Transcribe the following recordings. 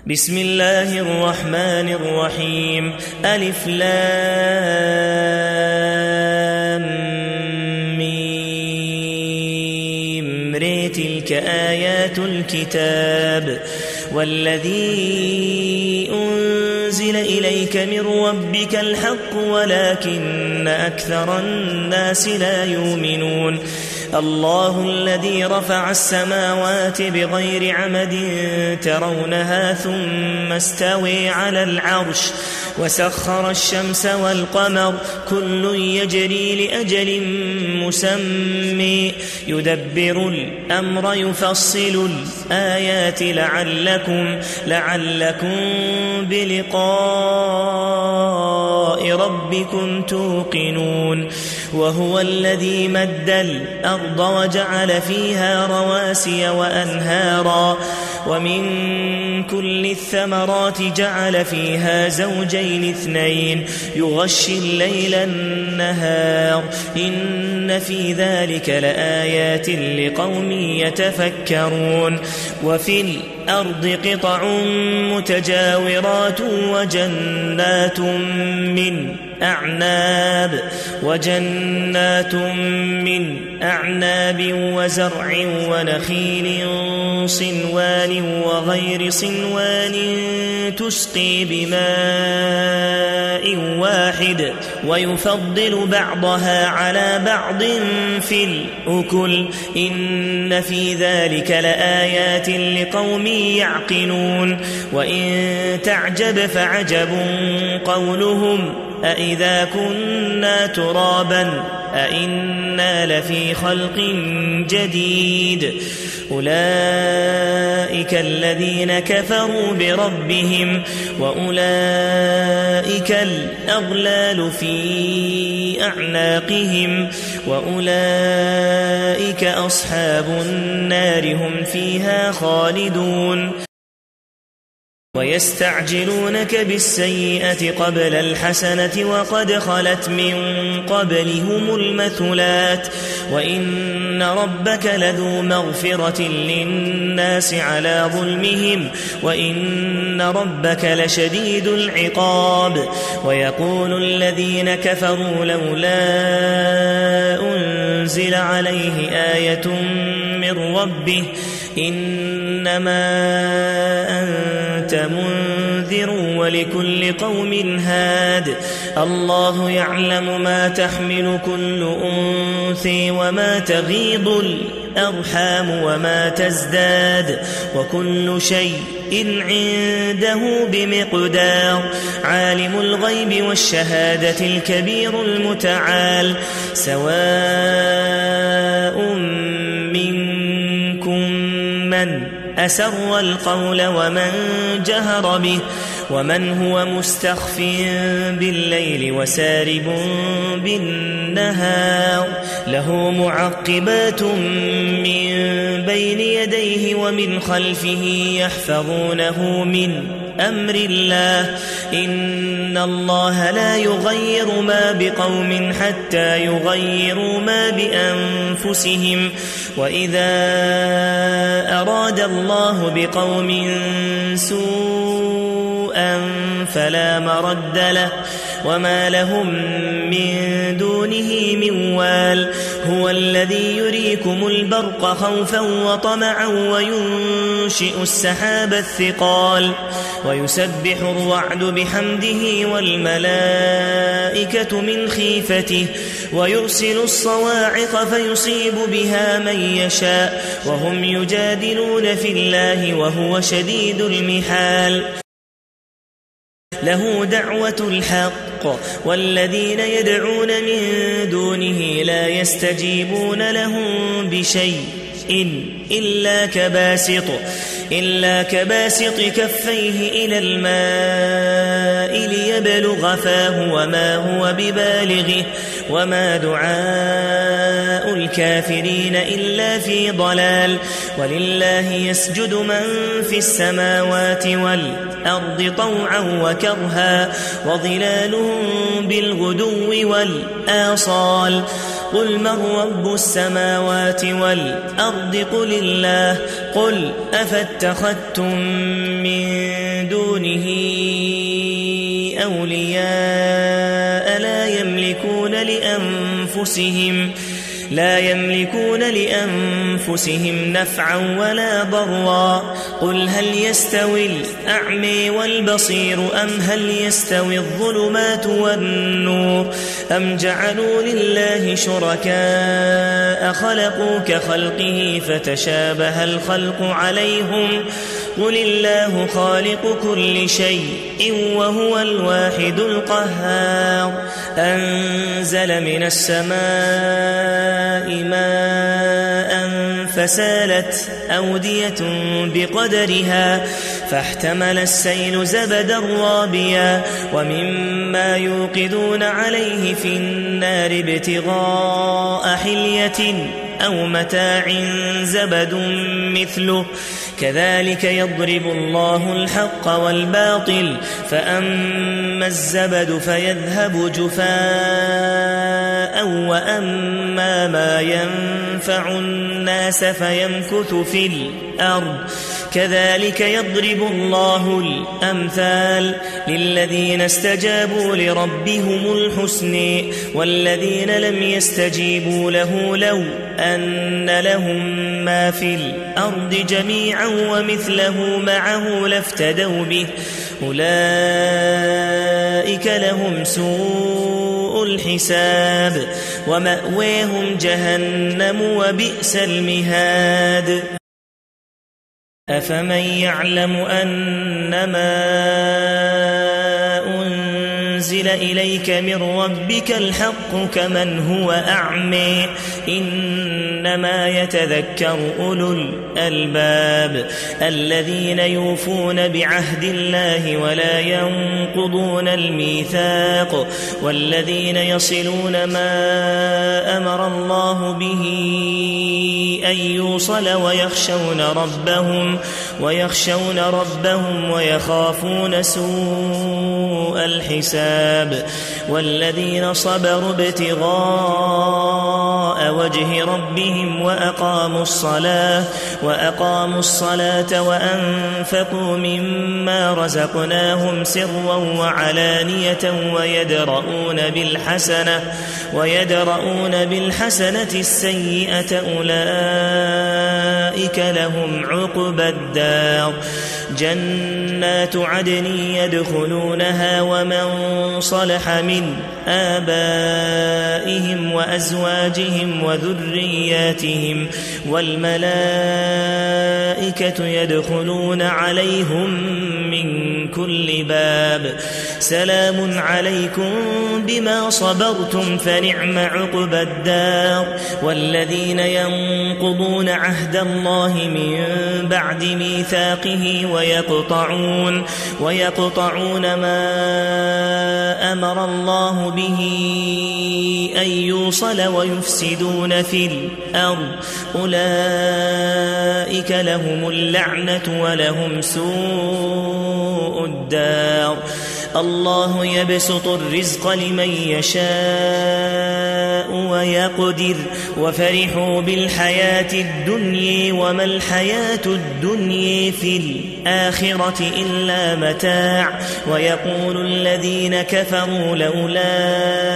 بسم الله الرحمن الرحيم ألف لام ميم ر تلك آيات الكتاب والذي أنزل إليك من ربك الحق ولكن أكثر الناس لا يؤمنون الله الذي رفع السماوات بغير عمد ترونها ثم استوى على العرش وسخر الشمس والقمر كل يجري لأجل مسمى يدبر الأمر يفصل الآيات لعلكم بلقاء ربكم توقنون وهو الذي مد الأرض وجعل فيها رواسي وأنهارا ومن كل الثمرات جعل فيها زوجين اثنين يغشي الليل النهار إن في ذلك لآيات لقوم يتفكرون وفي الأرض قطع متجاورات وجنات من أعناب وزرع ونخيل صنوان وغير صنوان تسقي بماء واحد ويفضل بعضها على بعض في الأكل إن في ذلك لآيات لقوم يعقلون وإن تعجب فعجب قولهم أإذا كنا ترابا أإنا لفي خلق جديد أولئك الذين كفروا بربهم وأولئك الأغلال في أعناقهم وأولئك أصحاب النار هم فيها خالدون ويستعجلونك بالسيئة قبل الحسنة وقد خلت من قبلهم المثلات وإن ربك لذو مغفرة للناس على ظلمهم وإن ربك لشديد العقاب ويقول الذين كفروا لولا أنزل عليه آية من ربه إنما أنت منذر ولكل قوم هاد الله يعلم ما تحمل كل أنثى وما تغيض الأرحام وما تزداد وكل شيء عنده بمقدار عالم الغيب والشهادة الكبير المتعال سواء منكم من أسر القول ومن جهر به ومن هو مستخف بالليل وسارب بالنهار له معقبات من بين يديه ومن خلفه يحفظونه من أمر الله إن الله لا يغير ما بقوم حتى يغيروا ما بأنفسهم وإذا أراد الله بقوم سوءا فلا مرد له وما لهم من دونه من وال هو الذي يريكم البرق خوفا وطمعا وينشئ السحاب الثقال ويسبح الرعد بحمده والملائكة من خيفته ويرسل الصواعق فيصيب بها من يشاء وهم يجادلون في الله وهو شديد المحال له دعوة الحق والذين يدعون من دونه لا يستجيبون لهم بشيء إلا كباسط كفيه إلى الماء ليبلغ فاه وما هو ببالغه وما دعاء الكافرين إلا في ضلال ولله يسجد من في السماوات والأرض طوعا وكرها وظلالهم بالغدو والآصال قل من رب السماوات والأرض قل الله قل أفاتخذتم من أولياء لا يملكون لأنفسهم نفعا ولا ضرا. قل هل يستوي الأعمى والبصير أم هل يستوي الظلمات والنور أم جعلوا لله شركاء خلقوا كخلقه فتشابه الخلق عليهم قل الله خالق كل شيء وهو الواحد القهار. أنزل من السماء ماء فسالت أودية بقدرها فاحتمل السيل زبدا رابيا ومما يوقدون عليه في النار ابتغاء حلية أو متاع زبد مثله كذلك يضرب الله الحق والباطل فأما الزبد فيذهب جفاء وأما ما ينفع الناس فيمكث في الأرض كذلك يضرب الله الأمثال للذين استجابوا لربهم الحسن والذين لم يستجيبوا له لو أن لهم ما في الأرض جميعا ومثله معه لافتدوا به أولئك لهم سوء الحساب ومأواهم جهنم وبئس المهاد. أفمن يعلم أنما أنزل إليك من ربك الحق كمن هو أعمى إنما يتذكر أولو الألباب الذين يوفون بعهد الله ولا ينقضون الميثاق والذين يصلون ما أمر الله به أن يوصل ويخشون ربهم ويخافون سوء الحساب والذين صبروا ابتغاء وجه ربهم وأقاموا الصلاة وأنفقوا مما رزقناهم سرا وعلانية ويدرؤون بالحسنة السيئة أولئك لهم عقبى الدار جنات عدن يدخلونها ومن صلح من آبائهم وأزواجهم وذرياتهم والملائكة يدخلون عليهم من كل باب سلام عليكم بما صبرتم فنعم عقبى الدار. والذين ينقضون عهد الله من بعد ميثاقه ويقطعون ما أمر الله به أن يوصل ويفسدون في الأرض أولئك لهم اللعنة ولهم سوء الدار. الله يبسط الرزق لمن يشاء ويقدر وفرحوا بالحياة الدنيا وما الحياة الدنيا في الآخرة إلا متاع. ويقول الذين كفروا لولا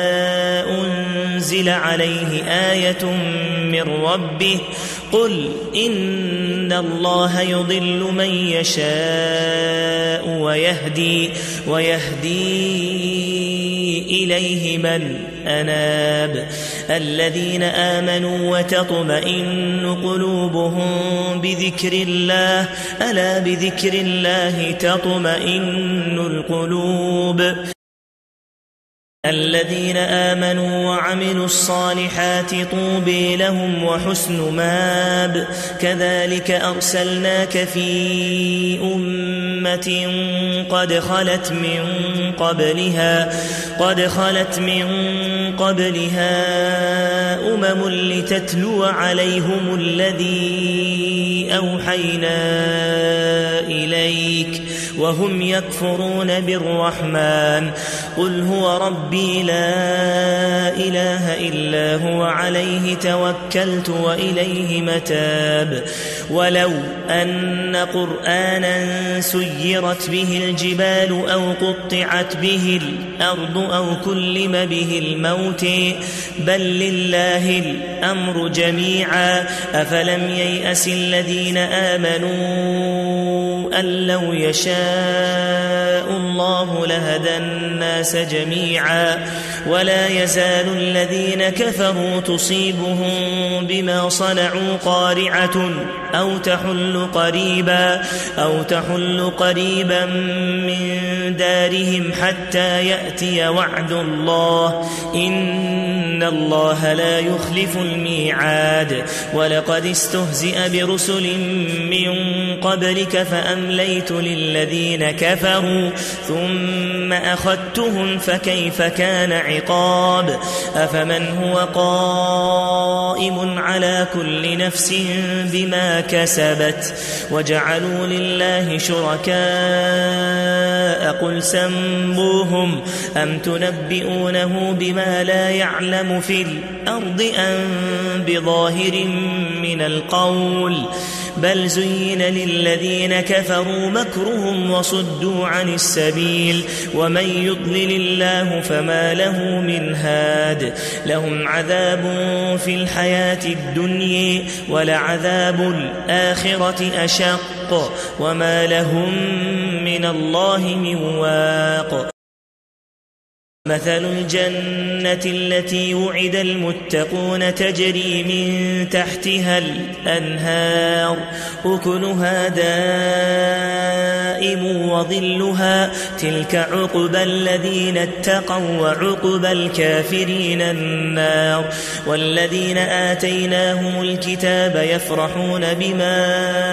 أنزل عليه آية من ربه قل إن الله يضل من يشاء ويهدي إليه من أناب. الذين آمنوا وتطمئن قلوبهم بذكر الله ألا بذكر الله تطمئن القلوب. الذين آمنوا وعملوا الصالحات طوبى لهم وحسن مآب. كذلك أرسلناك في أمة قد خلت من قبلها أمم لتتلو عليهم الذي أوحينا إليك وهم يكفرون بالرحمن قل هو ربي لا إله إلا هو عليه توكلت وإليه متاب ولو أن قرآنا سيرت به الجبال أو قطعت به الأرض أو كلم به الموت بل لله الأمر جميعا أفلم ييأس الذين آمنوا أن لو يشاء الله لهدى الناس جميعا ولا يزال الذين كفروا تصيبهم بما صنعوا قارعة أو تحل قريبا من دارهم حتى يأتي وعد الله إن الله لا يخلف الميعاد ولقد استهزئ برسل من قبلك فأمليت للذين كفروا ثم أخذتهم فكيف كان عقاب أفمن هو قائم على كل نفس بما كسبت وجعلوا لله شركاء قل سموهم أم تنبئونه بما لا يعلم في الأرض أم بظاهر من القول بل زين للذين كفروا مكرهم وصدوا عن السبيل ومن يضلل الله فما له من هاد لهم عذاب في الحياة الدنيا ولعذاب الآخرة أشق وما لهم من الله من واق مثل الجنة التي وعد المتقون تجري من تحتها الأنهار أكلها دائم وظلها تلك عقبى الذين اتقوا وعقبى الكافرين النار والذين آتيناهم الكتاب يفرحون بما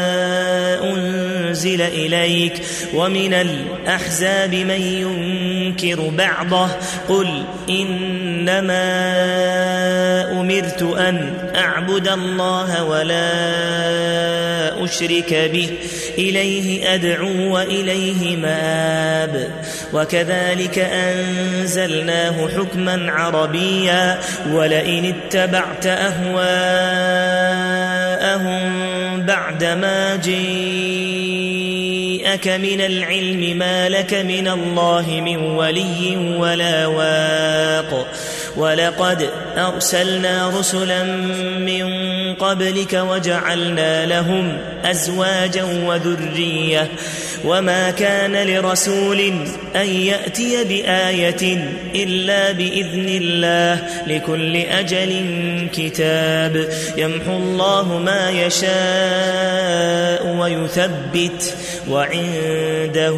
أنزل إليك ومن الأحزاب من ينكر بعضه قل إنما أمرت أن أعبد الله ولا أشرك به إليه أدعو وإليه مآب وكذلك أنزلناه حكما عربيا ولئن اتبعت أهواءهم بعدما جاءك من العلم ما لك من الله من ولي ولا واق ولقد أرسلنا رسلا من قبلك وجعلنا لهم أزواجا وذرية وما كان لرسول أن يأتي بآية إلا بإذن الله لكل أجل كتاب يمحو الله ما يشاء ويثبت وعنده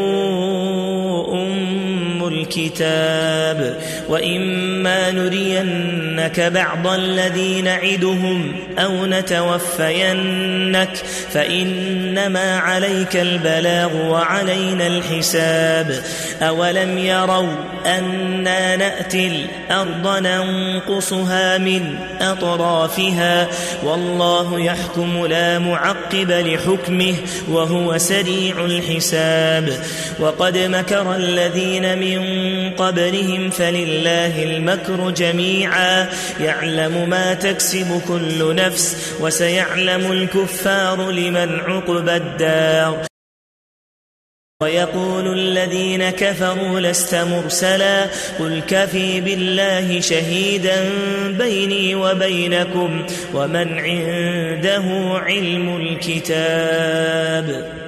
الكتاب وإما نرينك بعض الذي نعدهم أو نتوفينك فإنما عليك البلاغ وعلينا الحساب أولم يروا أنا نأتي الأرض ننقصها من أطرافها والله يحكم لا معقب لحكمه وهو سريع الحساب وقد مكر الذين من قبلهم فلله المكر جميعا يعلم ما تكسب كل نفس وسيعلم الكفار لمن عقبى الدار ويقول الذين كفروا لست مرسلا قل كفي بالله شهيدا بيني وبينكم ومن عنده علم الكتاب